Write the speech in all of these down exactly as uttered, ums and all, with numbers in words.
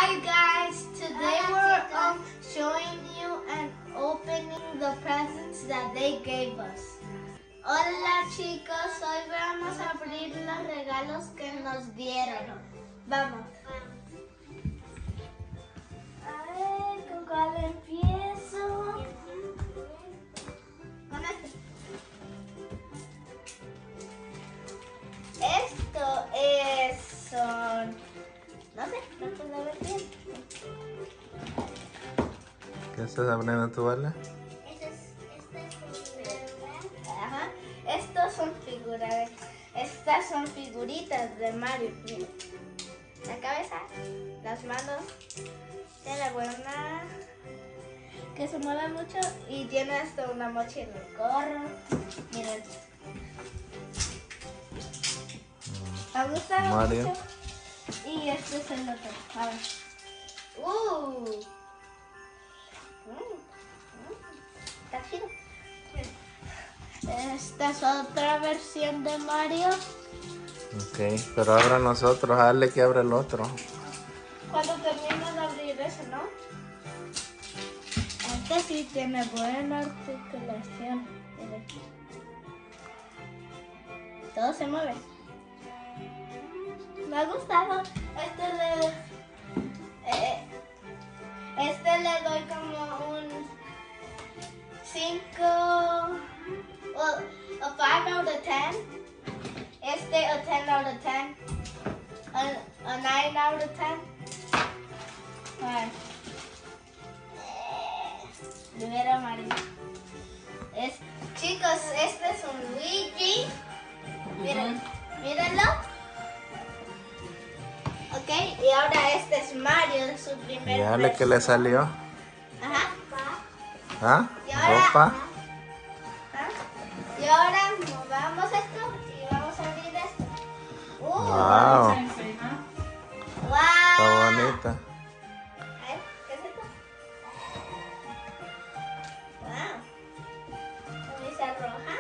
Hi guys, today we're um, showing you and opening the presents that they gave us. Hola chicos, hoy vamos a abrir los regalos que nos dieron. Vamos. A ver, ¿con cuál empiezo? Con este. Esto es, son, no sé, no puedo ver bien. ¿Qué estás abriendo tú, Vale? Estas es, es Ajá, estos son figuras, estas son figuritas de Mario. Miren. La cabeza, las manos, tiene la buena que se mueve mucho y tiene hasta una mochila de gorro. Miren. Me gustaron Mario. mucho. Y este es el otro. A ver. Uh. Mm, mm, Está chido. Esta es otra versión de Mario. Ok, pero abra nosotros, dale que abra el otro. Cuando termino de abrir ese, ¿no? Este sí tiene buena articulación. Miren. Todo se mueve. Me ha gustado. Este le, eh, este le doy como un cinco, well, a five out of ten. Este a ten out of ten. A, a nine out of ten. A ver. Primero Mario. Es, chicos, este es un Luigi. Miren, mírenlo. Ok, y ahora este es Mario de su primer Y dale que le salió. Ajá. ¿Ah? Y ahora, ¿Ropa? ¿Ah? Y ahora movamos esto y vamos a abrir esto. Uh, Wow, wow. está bonita. A ver, ¿qué es esto? Wow. Camisa roja.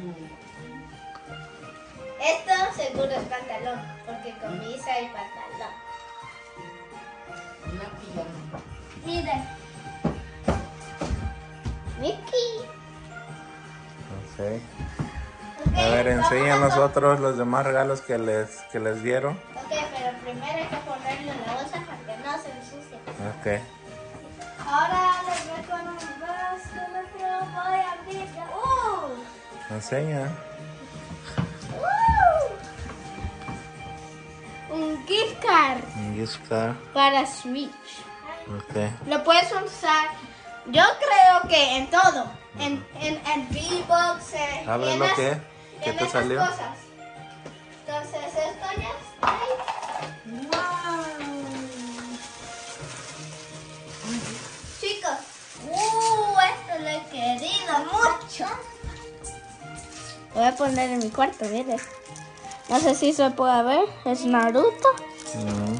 Esto seguro es pantalón, porque camisa y pantalón. Una pijama. Miren. Mickey. Ok. Ok, A ver, vamos enseña a to- nosotros los demás regalos que les, que les dieron. Ok, pero primero hay que ponerlo en la bolsa para que no se ensucie. Ok. Ahora les voy con un vaso, voy a abrir. ¡Uh! Enseña. ¡Uh! Un gift card Un gift card. para Switch. Ok. Lo puedes usar, yo creo que en todo. En, en, en V-Box, en, Abre en lo las- que, ¿qué en te esas salió? cosas. Entonces esto ya está ahí. ¡Wow! Chicos, ¡uh! Esto lo he querido mucho. Lo voy a poner en mi cuarto, miren. No sé si se puede ver. Es Naruto. Mm,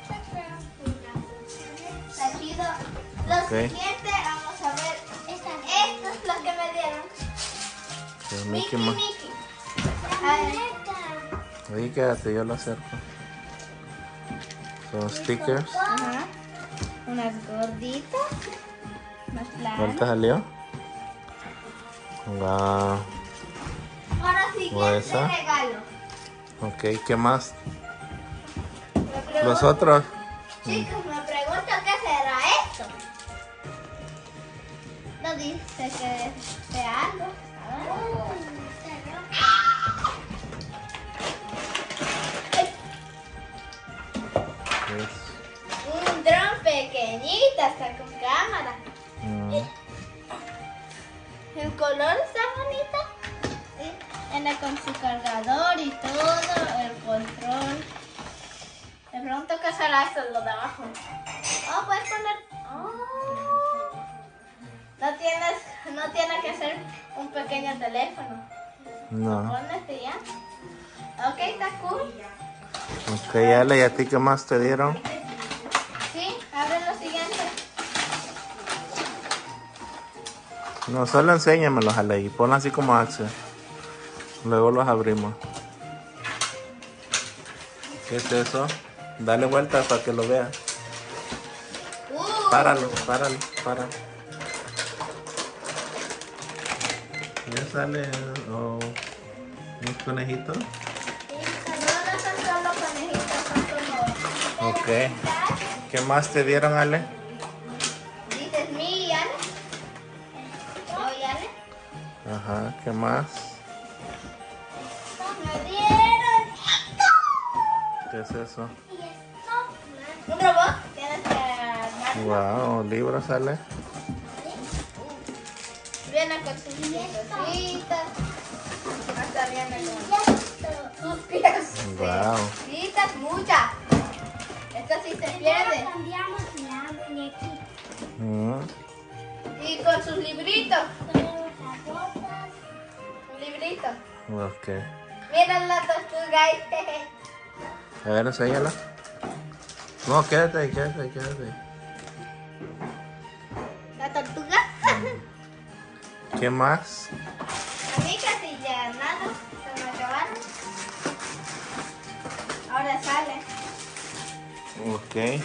Está chido. Lo Ok. siguiente, vamos a ver. Esto es lo que me dieron. sí, Mickey, Mickey Mouse. Mickey. A ver. Ahí quédate, yo lo acerco. Son stickers. Ajá. Unas gorditas. Más ¿Cuál te planas. salió? Wow. Ahora ¿O siguiente esa? regalo. Ok, ¿qué más? Me pregunto- Los otros. Chicos, me pregunto qué será esto. No dice que sea algo. A ver. Es- Un dron pequeñito, hasta con cámara. mm, El color está bonito. Sí. Viene con su cargador y todo, el control. Me pregunto qué será esto, lo de abajo. Oh, puedes poner. Oh. No tienes, no tiene que ser un pequeño teléfono. No. Pónete ya. Ok, está cool. Ok, Ale, ¿y a ti qué más te dieron? Sí, abre lo siguiente. No, solo enséñamelos, Ale, y ponlo así como Axel. Luego los abrimos. ¿Qué es eso? Dale vuelta para que lo veas. páralo, páralo, páralo. Ya sale oh, unos conejitos. No, no son solo conejitos, son como... Ok. ¿Qué más te dieron, Ale? Dices mi y Ale. ¿O y Ale? Ajá, ¿qué más? Me dieron esto. ¿Qué es eso? Y esto. Un robot. Tienes que armarlo. Wow, libros, Ale. Viene con sus piecitas. Hasta viene con sus pies. Wow. Piecitas, muchas. Esta sí se pierde. Cambiamos la muñequita. Mm. Y con sus libritos. Ponemos las botas. Un librito. Ok. Miren la tortuga ahí. A ver, enséñala. No, quédate ahí, quédate ahí, quédate ahí. La tortuga. ¿Qué más? A mí casi ya nada. Se me acabaron. Ahora sale. Ok.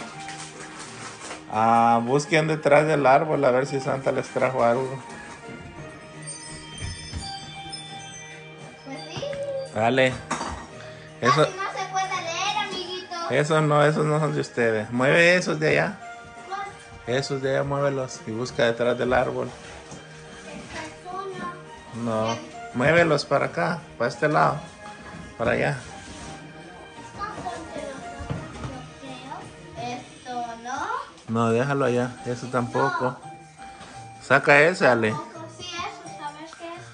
Ah, busquen detrás del árbol a ver si Santa les trajo algo. Pues sí. Dale. Eso, Casi no se puede leer, amiguito. esos no, esos no son de ustedes. Mueve esos de allá. Esos de allá, muévelos y busca detrás del árbol. Esta es uno. No, muévelos para acá, para este lado, para allá. Estos son de nosotros, yo creo. Esto no. No, déjalo allá, eso tampoco. Saca ese, Ale. Tampoco. Sí, eso, ¿sabes qué es?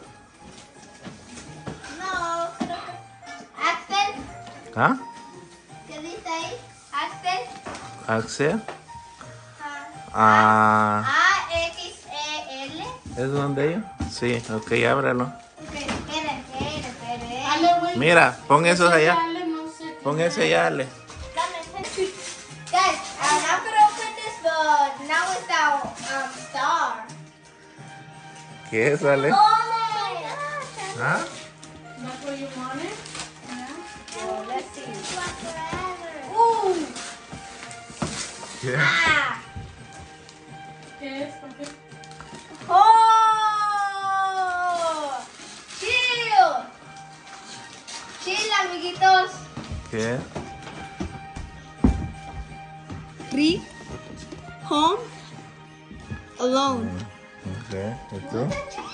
No, creo que... Axel, ¿Ah? ¿qué dice ahí? Axel. Axel. Ah, Ah, A, X, E, L. ¿es donde ellos? Sí, ok, ábrelo. Ok, esperen, esperen, esperen. Ale, güey. Mira, pon esos allá. Ale, no sé. Pon ese allá, Ale. Dame, ese. Guys, um, I'm gonna open this, but now without um, star. ¿Qué es, Ale? Oh my gosh. ¿Ah? That's what you wanted? So, let's see. Forever. Ooh. ¿Qué? Ah. ¿Qué es, papi? Oh. Chill. Chill, amiguitos. ¿Qué? Free, home, alone. Ok, ¿y tú?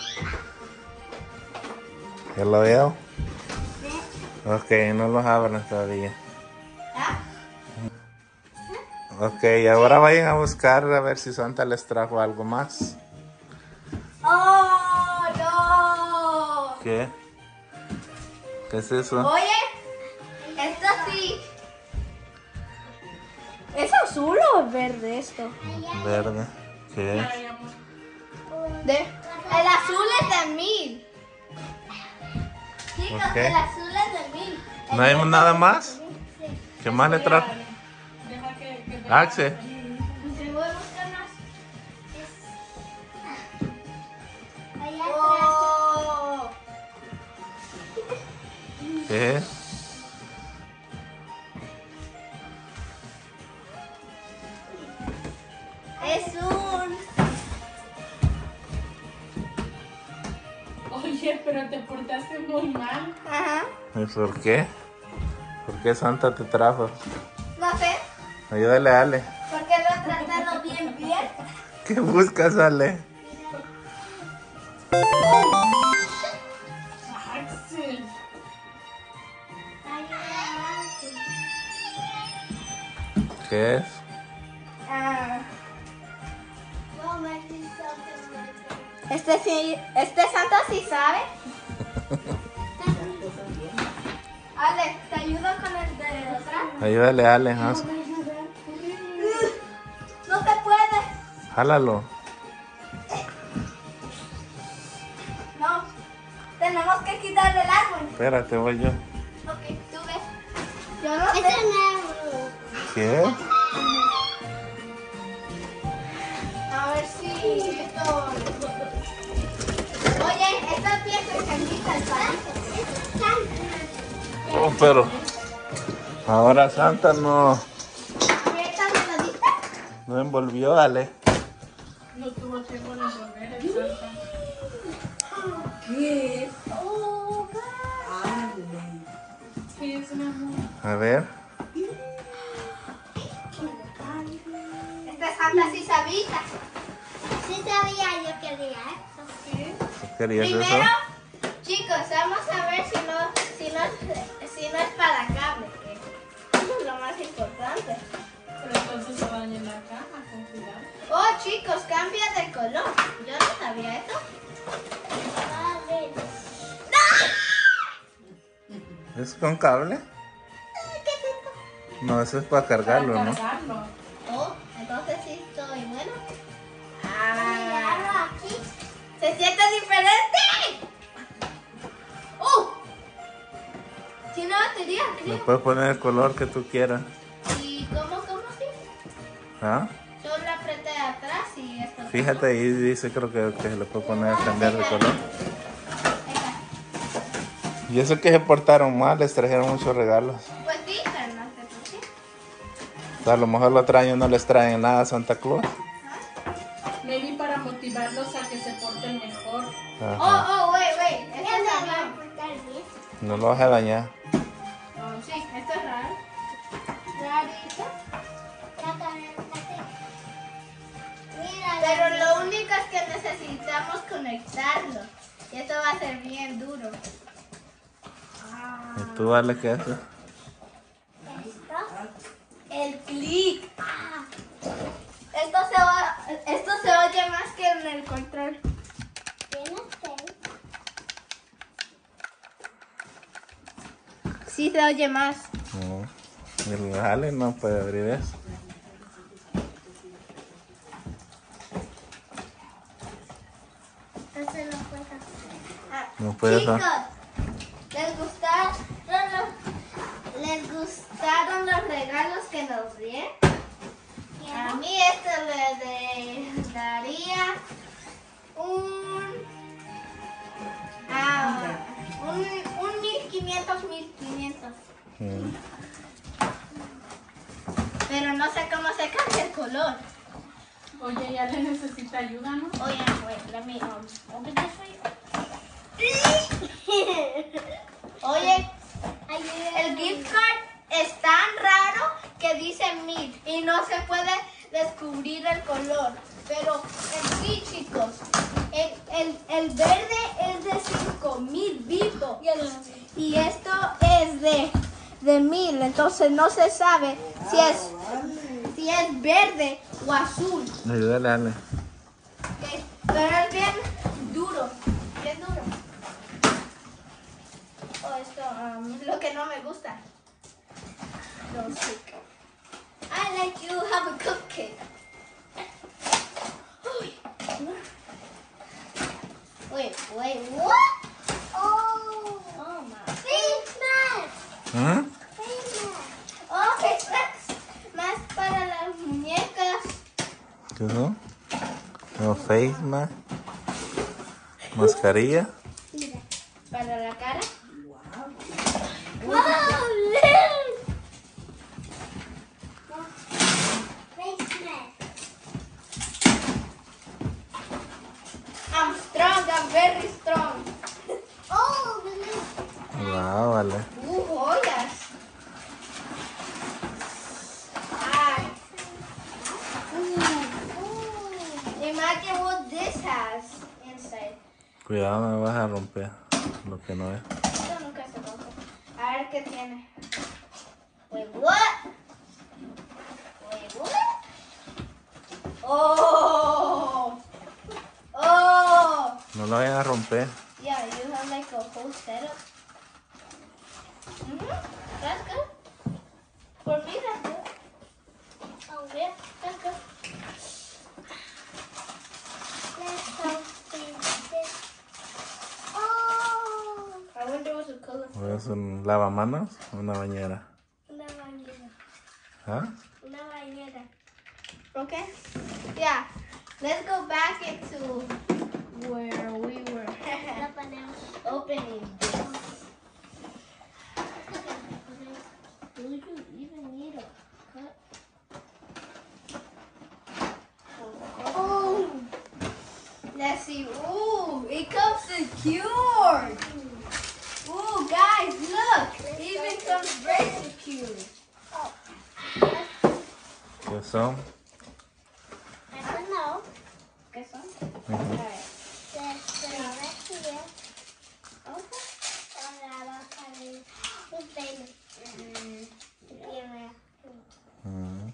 ¿Ya lo veo? Ok, no los abran todavía. ¿Ah? Ok, ahora vayan a buscar a ver si Santa les trajo algo más. Oh, no. ¿Qué? ¿Qué es eso? Oye, esto sí. ¿Es azul o verde esto? Verde. ¿Qué es? De, el azul es de mil. Chicos, Ok. el azul es de mil. ¿No hay nada más? ¿Qué más le trajo? Deja que, que te... Axel. Se voy a buscar más. Allá atrás. Oh. ¿Qué es? Es un... Oye, pero te portaste muy mal. Ajá. ¿Y por qué? ¿Por qué Santa te trajo? No sé, Ayúdale a Ale. porque lo he tratado bien, bien. ¿Qué buscas, Ale? Axel. ¿Qué es? Ah, No, me dice something. este sí, este Santa sí sabe. Ale, ¿te ayudo con el de atrás? Ayúdale a Ale. haz- No se puede. Jálalo. No, tenemos que quitarle el árbol. Espérate, voy yo. Ok, sube. Yo no sé. Es un árbol. ¿Qué? A ver si esto... Oye, esta pieza se quita el palito. Oh, pero ahora Santa no. ¿Esta me lo diste? No envolvió, Ale. No tuvo tiempo de envolver el Santa. ¿Qué? Oh, ¿Qué es, mi amor? A ver. esta Santa sí sabía. Sí sabía, yo quería eso. ¿Sí? ¿Querías Primero, eso? chicos, vamos a ver si no, si no, si no es para cable, que eso es lo más importante. Pero entonces se daña la caja, con cuidado. Oh, chicos, cambia de color. Yo no sabía eso. Vale. ¿Es con cable? No, eso es para cargarlo, Para ¿no? cargarlo. Oh, entonces sí estoy bueno. Mirarlo Ah, aquí. se siente diferente. Oh, tiene batería, Le creo. puedes poner el color que tú quieras. ¿Y cómo, cómo sí? ¿Ah? Solo apreté atrás y esto. Fíjate ahí, dice creo que, que se le puede poner cambiar de color. Y eso que se portaron mal, les trajeron muchos regalos. Pues sí, pero no sé por qué. O sea, a lo mejor el otro año no les traen nada a Santa Claus. Maybe para motivarlos a que se porten mejor. Ajá. Oh, oh, wait, wait. Esto Ya es me va a raro. portar bien. No lo vas a dañar. Oh, sí, esto es raro. Rarito. Mira, Pero lo único es que necesitamos conectarlo. Y esto va a ser bien duro. ¿Y tú, vale, qué haces? esto. El clic. Ah. Esto se, va- esto se oye más que en el control. Tiene seis. Sí se oye más. No. El Ale no puede abrir eso. Entonces no puedo hacer. Ah, No puede chicos, hacer. ¿les gustaron los, les gustaron los regalos que nos dieron? A mí este le de- daría un, ah, un, un mil quinientos, mil quinientos. Mm. Pero no sé cómo se cambia el color. Oye, ya le necesita ayuda, ¿no? Oye, wait, let me um, open this for you. Oye, el gift card es tan raro que dice mil y no se puede descubrir el color. Pero en sí, chicos, el, el, el verde es de cinco mil vivo y esto es de, de mil. Entonces no se sabe si es, si es verde o azul. Ayúdale, Ale. Ok, pero es bien duro, bien duro. Oh, esto, um, lo que no me gusta. Don't stick. I like you have a cupcake. Uy. Wait, wait, what? Oh, Oh my. face mask. ¿Mm? Face mask. Oh, face mask. Más para las muñecas. ¿Qué son? No, face mask. Mascarilla. Mira. Para la cara. Wow, look. Face mask. I'm strong, I'm very strong. Oh, look. Wow, vale. Uh, joyas. Ay. Oh. Imagine what this has inside. Cuidado, no me vas a romper lo que no es. Esto nunca se rompe. A ver qué tiene. Wait, what? Wait, what? Oh. Oh. No lo vayan a romper. Yeah, you have like a whole setup. Mm-hmm. That's good. For me, that's good. Oh, yeah, that's good. Let's open this. Oh, I wonder what's the color. ¿Es un lavamanos o una bañera? una bañera. ¿Ah? Una bañera. Okay. Yeah. Let's go back into where we were La ponemos. opening this. Do you even need a cut? Let's see. Ooh, it comes secured. Ooh, guys, look. It even comes very secure. ¿Qué son? I don't know. ¿Qué son? Ujú. Alright. Mm.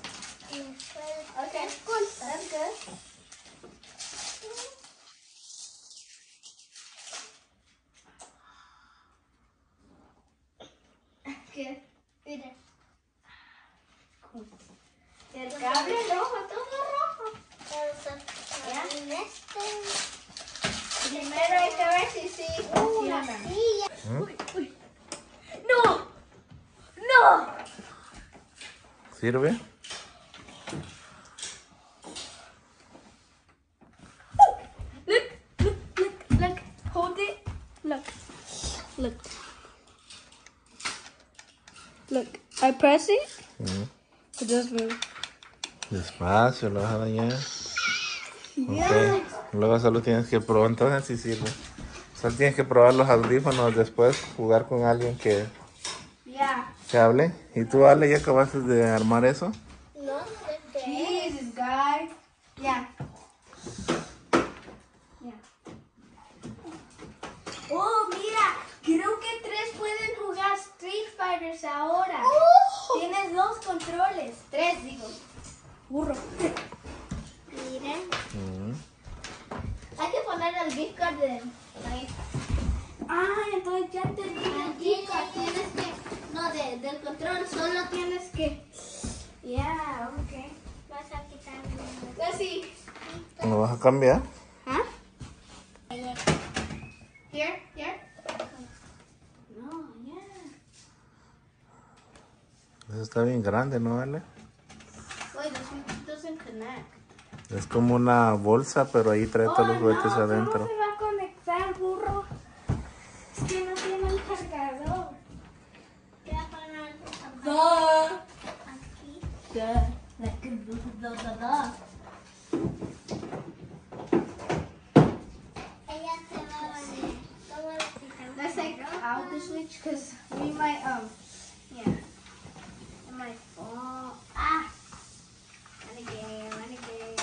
Okay, cool. That's good. ¿Qué? Mira. Cool. El cable rojo, todo rojo. ¿Ya? Primero hay que ver si sí funciona. ¿Mm? ¡No! ¡No! ¿Sirve? Look, look, look, look. Hold it. Look. Look. Look. I press it. Mm. It does move. Despacio, lo vas a dañar. Yeah. Ok. Luego solo tienes que probar, entonces sí sirve. Solo tienes que probar los audífonos después, jugar con alguien que, Yeah. que hable. ¿Y tú, Ale, ya acabaste de armar eso? Jesus, guys. Yeah. Yeah. Oh, mira. Creo que tres pueden jugar Street Fighters ahora. Tienes dos controles. Tres, digo. Burro. Mira. Mm. Hay que poner el gift card de ahí. Ah, entonces ya entendí el gift card. Tienes que... No, de, del control solo tienes que... Yeah, ok. Vas a quitar... Así. ¿Lo vas a cambiar? ¿Ah? Here, here. No, yeah. Eso está bien grande, ¿no, Ale? Wait, this doesn't connect. Es como una bolsa, pero ahí trae todos los juguetes no, adentro. ¿cómo se va a conectar, burro? Es que no tiene el cargador. Voy a poner el cargador. Aquí. Da, da, da, da, da. Ella se va a bañar. ¿Cómo lo quitamos? Let's take out the switch because we might, um, yeah. It might fall. Ah! Renegade, renegade.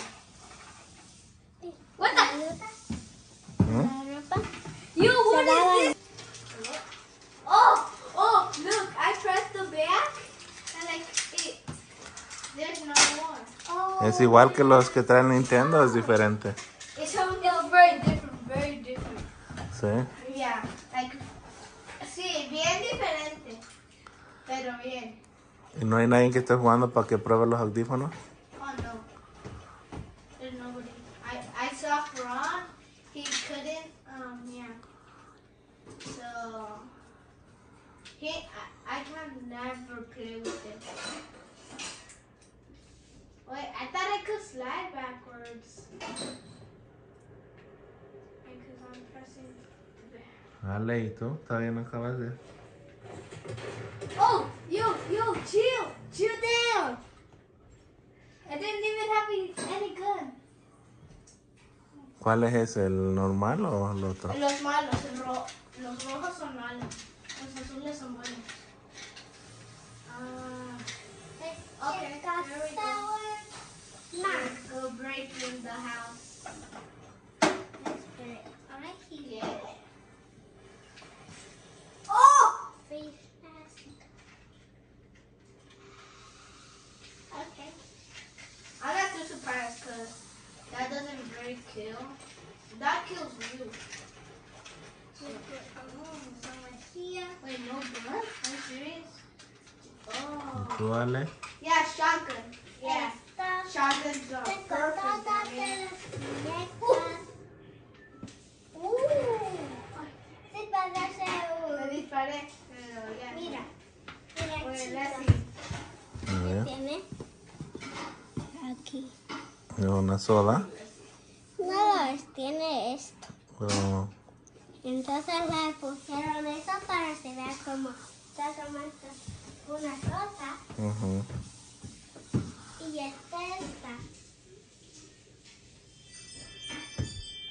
What the? ¿Mm? You, what is this? Oh, oh, look, I pressed the back and like it, there's no more. Oh. Es igual que los que traen Nintendo, es diferente. It's, it's very different, very different. Sí. Yeah, like, sí, bien diferente, pero bien. ¿Y no hay nadie que esté jugando para que pruebe los audífonos? Oh no, there's nobody. I, I saw Ron, he couldn't, um, yeah. So, he, I, I can never play with it. Wait, I thought I could slide backwards. Because I'm pressing. Ale, ¿y tú? ¿Todavía no acabas de...? Oh, yo, yo, chill, chill down. I didn't even have any gun. ¿Cuál es ese? ¿El normal o el otro? Los malos, el ro los rojos son malos, los azules son buenos. Ah, okay, there we go. Let's go break in the house. Let's put it right here. Yeah. Oh! Freeze fast. Okay. I'm not too surprised because that doesn't very kill. That kills you. Oh, so much here. Wait, no blood? Are you serious? Oh. ¿Tú, Ale? Yeah, shotgun. Yeah. Esto Shotguns are se cortó perfect. todas I mean. las muñecas. Uh. Sí, para hacer Me un... disparé. Pero ya. Mira. Mira, Wait, let's chica. see. A ver. Tiene aquí. ¿Y una soda? No, es- tiene esto. Oh, Entonces le pusieron eso para que se vea como está tomando una rosa ujú. y esta esta.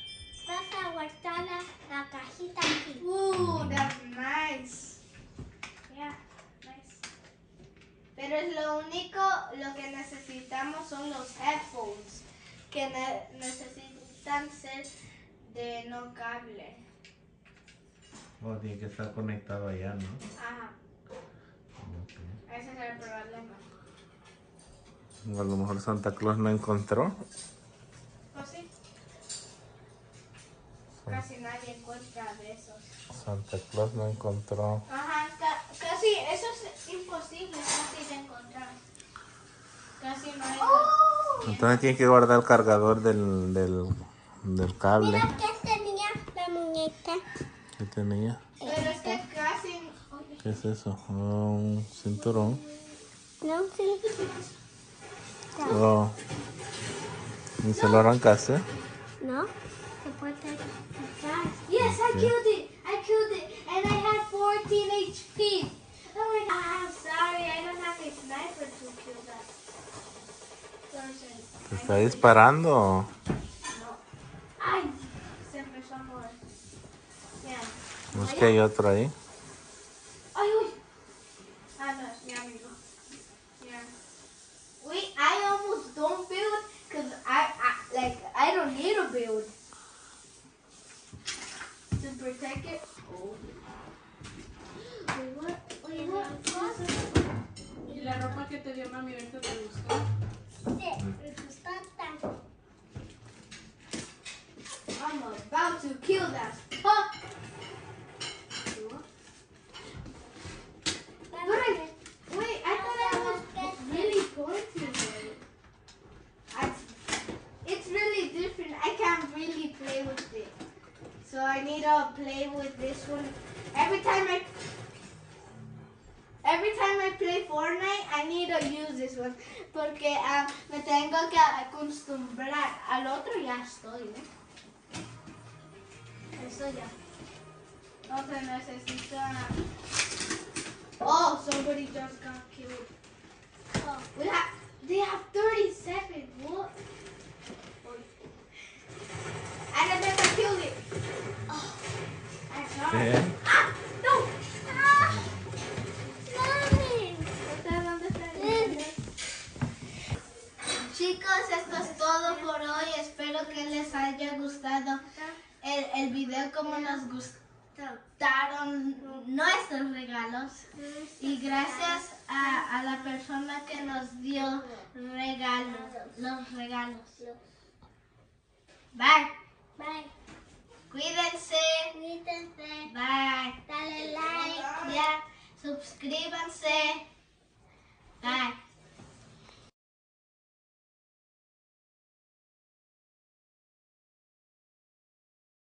la cajita aquí. Ooh, that's nice. Yeah, nice. Pero es lo único, lo que necesitamos son los headphones, que ne necesitan ser de no cable. Oh, tiene que estar conectado allá, ¿no? Ajá, Okay. ese es el problema. A lo mejor Santa Claus no encontró. Pues sí. Casi nadie encuentra de esos. Santa Claus no encontró. Ajá, ca casi, eso es imposible casi de encontrar. Casi no hay. Entonces tiene que guardar el cargador del, del, del cable. Mira que tenía la muñeca. ¿Qué tenía? Pero es que casi. ¿Qué es eso? Oh, un cinturón. No, sí. Oh. ¿Y se lo arrancaste? No, se puede quitar. Yes, I killed it. I killed it, and I had fourteen H P. Oh my God, I'm sorry. I don't have a sniper to kill that person. ¿Te está disparando? No. Ay, se empezó a mover. Yeah. Es que hay otro ahí. Ay, uy. Ah, no, es mi amigo. Yeah. Wait, I almost don't build because I, I, like, I don't need to build. To protect it. Oh. Wait, what? Wait, what? ¿Y la ropa que te dio mami ahorita te gustó? Sí, me gustó tanto. I'm about to kill that. Huh? But I, wait, I thought I was really going to win. I, it's really different. I can't really play with it. So I need to play with this one. Every time I every time I play Fortnite, I need to use this one. Porque uh, me tengo que acostumbrar. Al otro ya estoy, ¿eh? Eso ya. No se necesita. Oh, somebody just got killed. Oh, we have, they have thirty-seven. What? And I never killed it. Oh, I'm sorry. ¿Qué? Ah, no. Ah. Mami. ¿Dónde está? Chicos, esto es todo por hoy. Espero que les haya gustado el, el video como nos gustaron nuestros regalos. Y gracias a, a la persona que nos dio regalos, los regalos. Bye. Bye. Cuídense. Cuídense. Bye. Dale like. Ya, suscríbanse. Bye.